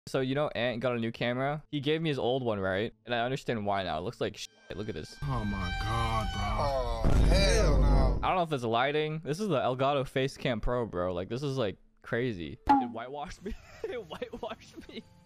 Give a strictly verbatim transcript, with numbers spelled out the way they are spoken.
So, you know, Ant got a new camera. He gave me his old one, right? And I understand why now. It looks like shit. Look at this. Oh my god, bro. Oh, hell no. I don't know if it's lighting. This is the Elgato Facecam Pro, bro. Like, this is like crazy. It whitewashed me. It whitewashed me.